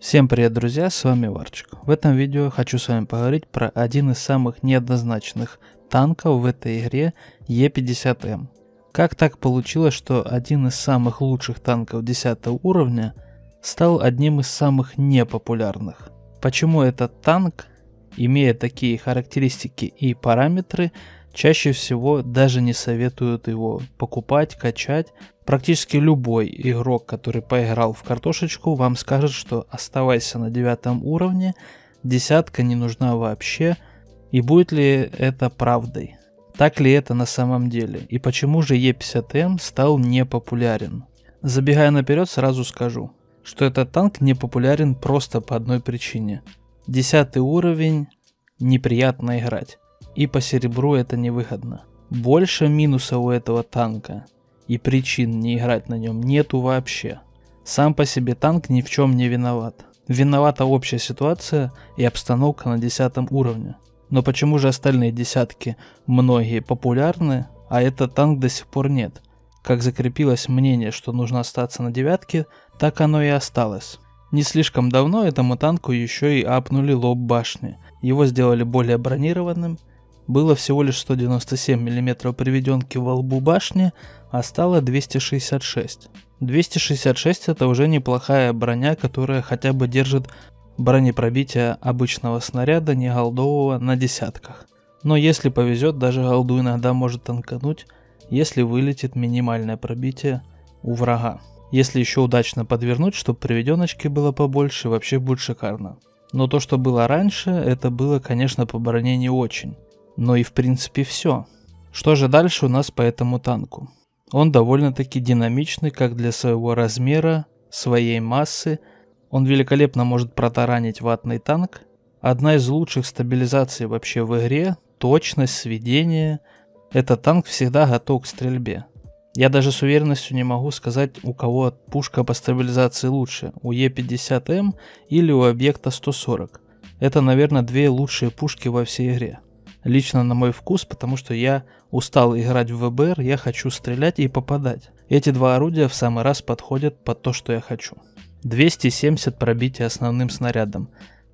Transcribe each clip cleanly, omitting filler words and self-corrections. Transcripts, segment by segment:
Всем привет, друзья, с вами Варчик. В этом видео хочу с вами поговорить про один из самых неоднозначных танков в этой игре Е50М. Как так получилось, что один из самых лучших танков 10 уровня стал одним из самых непопулярных? Почему этот танк, имея такие характеристики и параметры, чаще всего даже не советуют его покупать, качать? Практически любой игрок, который поиграл в картошечку, вам скажет, что оставайся на 9 уровне, десятка не нужна вообще. И будет ли это правдой? Так ли это на самом деле? И почему же Е50М стал непопулярен? Забегая наперед, сразу скажу, что этот танк не популярен просто по одной причине. 10 уровень неприятно играть, и по серебру это невыгодно. Больше минусов у этого танка и причин не играть на нем нету вообще. Сам по себе танк ни в чем не виноват. Виновата общая ситуация и обстановка на 10 уровне. Но почему же остальные десятки многие популярны, а этот танк до сих пор нет? Как закрепилось мнение, что нужно остаться на 9, так оно и осталось. Не слишком давно этому танку еще и апнули лоб башни. Его сделали более бронированным. Было всего лишь 197 мм приведенки во лбу башни, а стало 266. 266 это уже неплохая броня, которая хотя бы держит бронепробитие обычного снаряда, не голдового, на десятках. Но если повезет, даже голду иногда может танкануть, если вылетит минимальное пробитие у врага. Если еще удачно подвернуть, чтобы приведеночки было побольше, вообще будет шикарно. Но то, что было раньше, это было, конечно, по броне не очень. Но и в принципе все. Что же дальше у нас по этому танку? Он довольно-таки динамичный, как для своего размера, своей массы. Он великолепно может протаранить ватный танк. Одна из лучших стабилизаций вообще в игре, точность, сведение. Этот танк всегда готов к стрельбе. Я даже с уверенностью не могу сказать, у кого пушка по стабилизации лучше, у Е50М или у объекта 140. Это, наверное, две лучшие пушки во всей игре. Лично на мой вкус, потому что я устал играть в ВБР, я хочу стрелять и попадать. Эти два орудия в самый раз подходят под то, что я хочу. 270 пробития основным снарядом,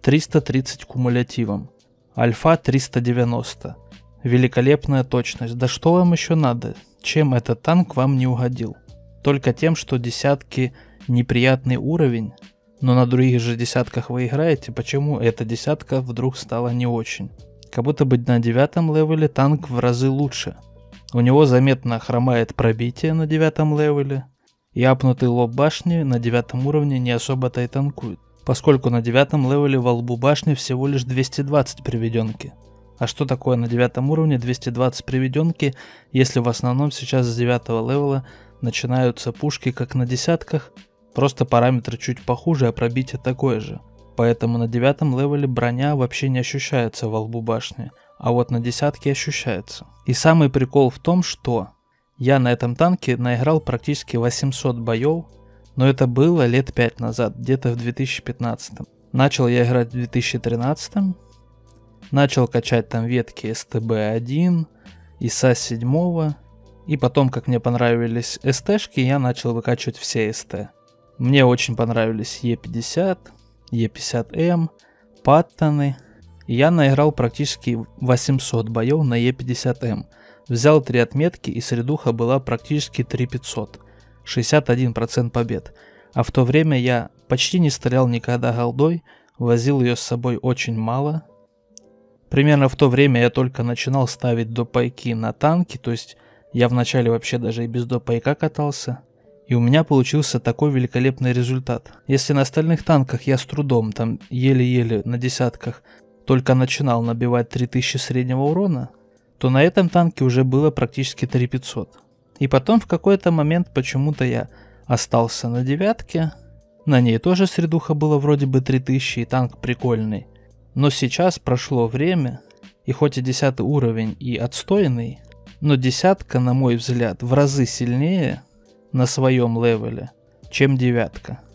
330 кумулятивом, альфа 390. Великолепная точность. Да что вам еще надо? Чем этот танк вам не угодил? Только тем, что десятки неприятный уровень, но на других же десятках вы играете, почему эта десятка вдруг стала не очень? Как будто бы на 9 левеле танк в разы лучше. У него заметно хромает пробитие на 9 левеле, и апнутый лоб башни на 9 уровне не особо-то и танкует, поскольку на 9 левеле во лбу башни всего лишь 220 приведенки. А что такое на 9 уровне 220 приведенки, если в основном сейчас с 9 левела начинаются пушки как на десятках, просто параметры чуть похуже, а пробитие такое же. Поэтому на 9 левеле броня вообще не ощущается во лбу башни, а вот на десятке ощущается. И самый прикол в том, что я на этом танке наиграл практически 800 боев, но это было лет 5 назад, где-то в 2015. Начал я играть в 2013, начал качать там ветки СТБ-1, ИСа-7, и потом, как мне понравились СТшки, я начал выкачивать все СТ. Мне очень понравились Е50, Е50М, Паттоны. Я наиграл практически 800 боев на Е50М. Взял 3 отметки, и средуха была практически 3500. 61% побед. А в то время я почти не стрелял никогда голдой, возил ее с собой очень мало. Примерно в то время я только начинал ставить допайки на танки, то есть я вначале вообще даже и без допайка катался. И у меня получился такой великолепный результат. Если на остальных танках я с трудом, там еле-еле на десятках, только начинал набивать 3000 среднего урона, то на этом танке уже было практически 3500. И потом в какой-то момент почему-то я остался на 9. На ней тоже средуха было вроде бы 3000 и танк прикольный. Но сейчас прошло время, и хоть и 10 уровень и отстойный, но десятка, на мой взгляд, в разы сильнее на своем левеле, чем 9.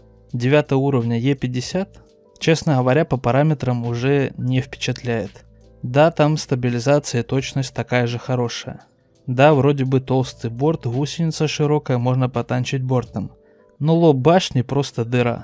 9 уровня Е50, честно говоря, по параметрам уже не впечатляет. Да, там стабилизация и точность такая же хорошая. Да, вроде бы толстый борт, гусеница широкая, можно потанчить бортом. Но лоб башни просто дыра.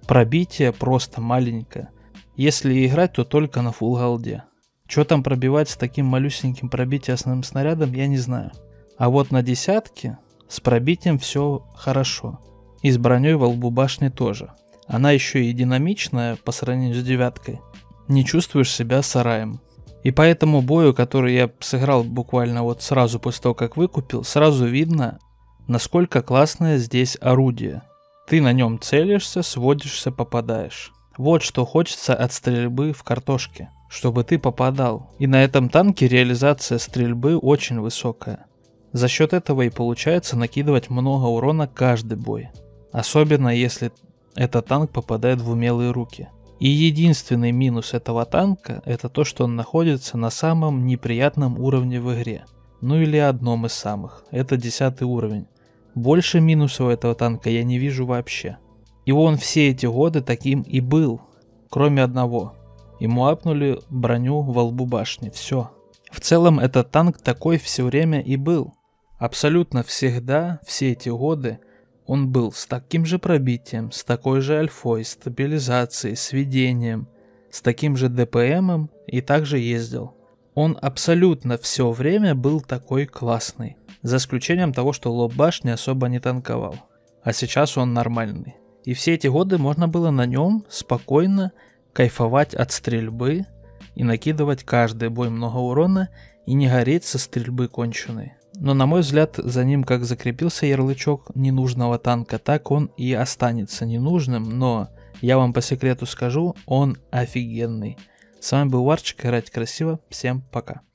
Пробитие просто маленькое. Если играть, то только на фулл голде. Что там пробивать с таким малюсеньким пробитием снарядом, я не знаю. А вот на десятке с пробитием все хорошо. И с броней во лбу башни тоже. Она еще и динамичная по сравнению с девяткой. Не чувствуешь себя сараем. И по этому бою, который я сыграл буквально вот сразу после того, как выкупил, сразу видно, насколько классное здесь орудие. Ты на нем целишься, сводишься, попадаешь. Вот что хочется от стрельбы в картошке, чтобы ты попадал. И на этом танке реализация стрельбы очень высокая. За счет этого и получается накидывать много урона каждый бой. Особенно если этот танк попадает в умелые руки. И единственный минус этого танка — это то, что он находится на самом неприятном уровне в игре. Ну или одном из самых. Это 10 уровень. Больше минусов у этого танка я не вижу вообще. И он все эти годы таким и был. Кроме одного. Ему апнули броню во лбу башни. Все. В целом этот танк такой все время и был. Абсолютно всегда, все эти годы, он был с таким же пробитием, с такой же альфой, стабилизацией, сведением, с таким же ДПМом и также ездил. Он абсолютно все время был такой классный. За исключением того, что лоб башни особо не танковал. А сейчас он нормальный. И все эти годы можно было на нем спокойно кайфовать от стрельбы и накидывать каждый бой много урона и не гореть со стрельбы конченой. Но на мой взгляд, за ним как закрепился ярлычок ненужного танка, так он и останется ненужным, но я вам по секрету скажу, он офигенный. С вами был Варчик, играйте красиво, всем пока.